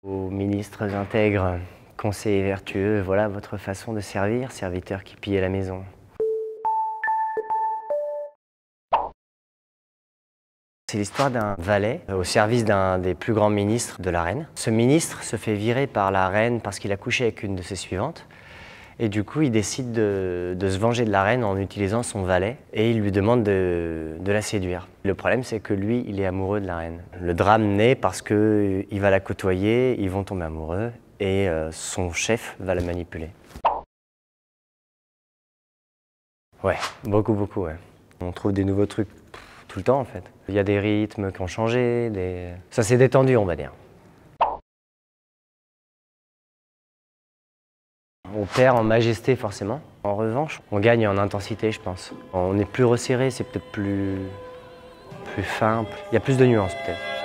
Aux ministres intègres, conseillers vertueux, voilà votre façon de servir, serviteur qui pillait la maison. C'est l'histoire d'un valet au service d'un des plus grands ministres de la reine. Ce ministre se fait virer par la reine parce qu'il a couché avec une de ses suivantes. Et du coup, il décide de se venger de la reine en utilisant son valet et il lui demande de la séduire. Le problème, c'est que lui, il est amoureux de la reine. Le drame naît parce qu'il va la côtoyer, ils vont tomber amoureux et son chef va la manipuler. Ouais, beaucoup, ouais. On trouve des nouveaux trucs tout le temps en fait. Il y a des rythmes qui ont changé, ça s'est détendu on va dire. On perd en majesté forcément. En revanche, on gagne en intensité je pense. On est plus resserré, c'est peut-être plus fin. Il y a plus de nuances peut-être.